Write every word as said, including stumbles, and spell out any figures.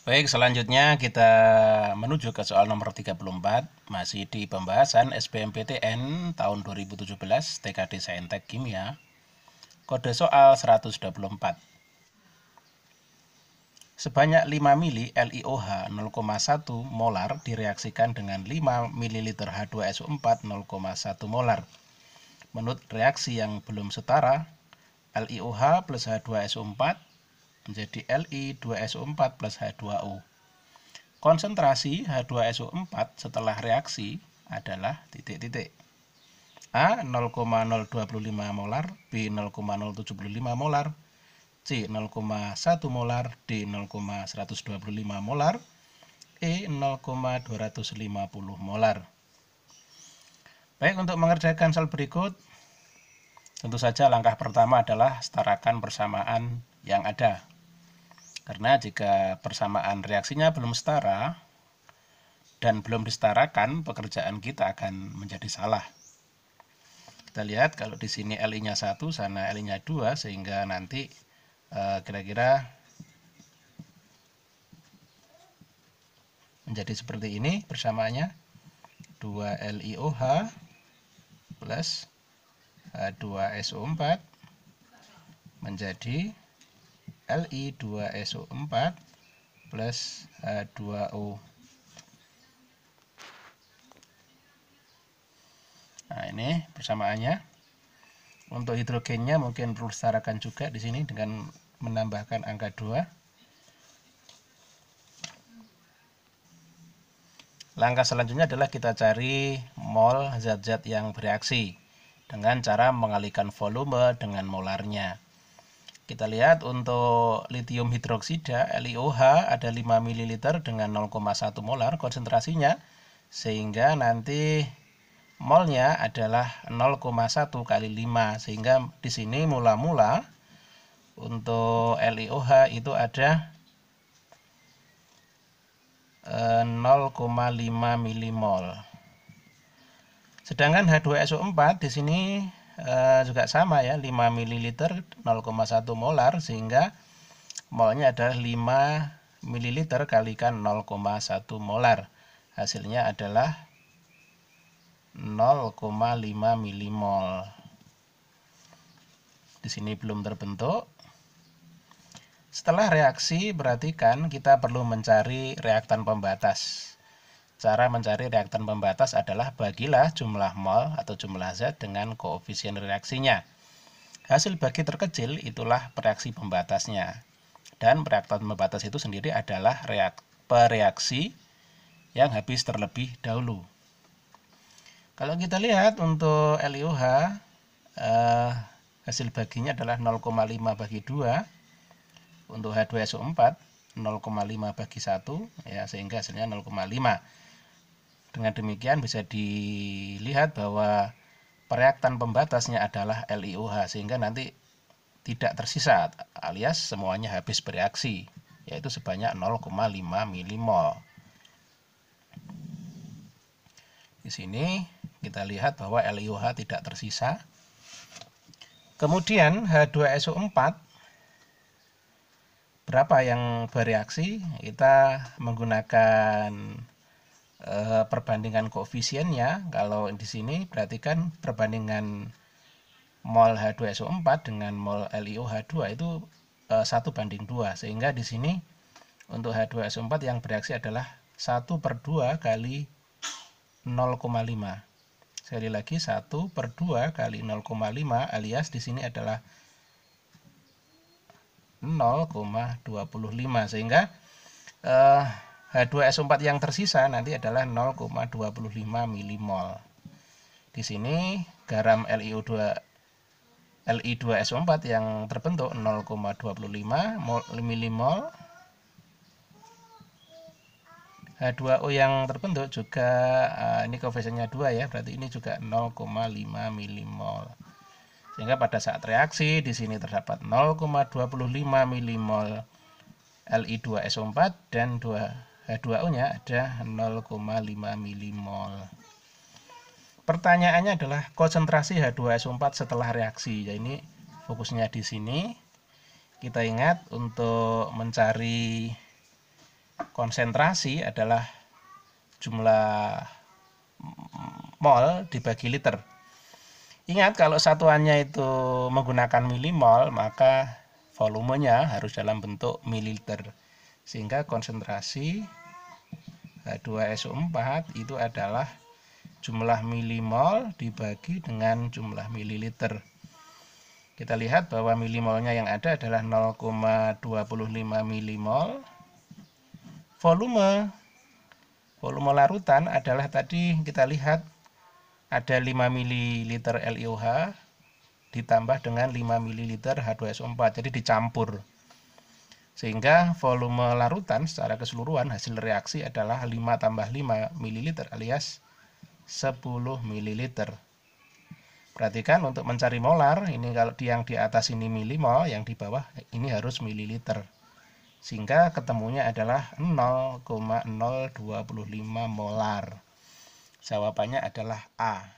Baik, selanjutnya kita menuju ke soal nomor tiga puluh empat, masih di pembahasan S B M P T N tahun dua ribu tujuh belas T K D Saintek Kimia. Kode soal seratus dua puluh empat. Sebanyak lima mili LiOH nol koma satu molar direaksikan dengan lima mililiter H dua S O empat nol koma satu molar. Menurut reaksi yang belum setara, LiOH plus H dua S O empat menjadi Li dua S O empat plus H dua O. Konsentrasi H dua S O empat setelah reaksi adalah titik-titik. A nol koma nol dua lima molar, B nol koma nol tujuh lima molar, C nol koma satu molar, D nol koma seratus dua puluh lima molar, E nol koma dua lima puluh molar. Baik, untuk mengerjakan soal berikut, tentu saja langkah pertama adalah setarakan persamaan yang ada. Karena jika persamaan reaksinya belum setara dan belum disetarakan, pekerjaan kita akan menjadi salah. Kita lihat kalau di sini Li-nya satu, sana Li-nya dua, sehingga nanti kira-kira menjadi seperti ini persamaannya. dua LiOH plus H dua S O empat menjadi Li dua S O empat plus H dua O. Nah, ini persamaannya. Untuk hidrogennya mungkin perlu disetarakan juga di sini dengan menambahkan angka dua. Langkah selanjutnya adalah kita cari mol zat-zat yang bereaksi dengan cara mengalihkan volume dengan molarnya. Kita lihat untuk litium hidroksida LiOH ada lima mililiter dengan nol koma satu molar konsentrasinya, sehingga nanti molnya adalah nol koma satu kali lima, sehingga di sini mula-mula untuk LiOH itu ada nol koma lima milimol. Sedangkan H dua S O empat di sini Uh, juga sama ya, lima mililiter nol koma satu molar, sehingga molnya adalah lima mililiter kalikan nol koma satu molar. Hasilnya adalah nol koma lima milimol. Di sini belum terbentuk. Setelah reaksi, perhatikan kita perlu mencari reaktan pembatas. Cara mencari reaktan pembatas adalah bagilah jumlah mol atau jumlah zat dengan koefisien reaksinya. Hasil bagi terkecil itulah reaksi pembatasnya. Dan reaktan pembatas itu sendiri adalah reak pereaksi yang habis terlebih dahulu. Kalau kita lihat untuk LiOH, eh, hasil baginya adalah nol koma lima bagi dua. Untuk H dua S O empat, nol koma lima bagi satu, ya, sehingga hasilnya nol koma lima. Dengan demikian bisa dilihat bahwa reaktan pembatasnya adalah LiOH, sehingga nanti tidak tersisa alias semuanya habis bereaksi, yaitu sebanyak nol koma lima milimol. Di sini kita lihat bahwa LiOH tidak tersisa. Kemudian H dua S O empat berapa yang bereaksi? Kita menggunakan e, perbandingan koefisiennya. Kalau di sini perhatikan perbandingan mol H dua S O empat dengan mol LiOH dua itu e, satu banding dua, sehingga di sini untuk H dua S O empat yang bereaksi adalah satu per dua kali nol koma lima. Sekali lagi satu per dua kali nol koma lima, alias di sini adalah nol koma dua lima, sehingga eh, H dua S O empat yang tersisa nanti adalah nol koma dua lima milimol. Di sini garam Li dua Li dua S O empat yang terbentuk nol koma dua lima milimol. H dua O yang terbentuk juga eh, ini koefisiennya dua ya, berarti ini juga nol koma lima milimol. Sehingga pada saat reaksi di sini terdapat nol koma dua lima milimol Li dua S O empat dan H dua O-nya ada nol koma lima milimol. Pertanyaannya adalah konsentrasi H dua S O empat setelah reaksi. Ya, ini fokusnya di sini. Kita ingat untuk mencari konsentrasi adalah jumlah mol dibagi liter. Ingat, kalau satuannya itu menggunakan milimol, maka volumenya harus dalam bentuk mililiter. Sehingga konsentrasi H dua S O empat itu adalah jumlah milimol dibagi dengan jumlah mililiter. Kita lihat bahwa milimolnya yang ada adalah nol koma dua lima milimol. Volume volume larutan adalah tadi kita lihat ada lima mililiter LiOH ditambah dengan lima mililiter H dua S O empat, jadi dicampur. Sehingga volume larutan secara keseluruhan hasil reaksi adalah lima tambah lima mililiter alias sepuluh mililiter. Perhatikan untuk mencari molar, ini kalau yang di atas ini milimol, yang di bawah ini harus mililiter. Sehingga ketemunya adalah nol koma nol dua lima molar. Jawabannya adalah A.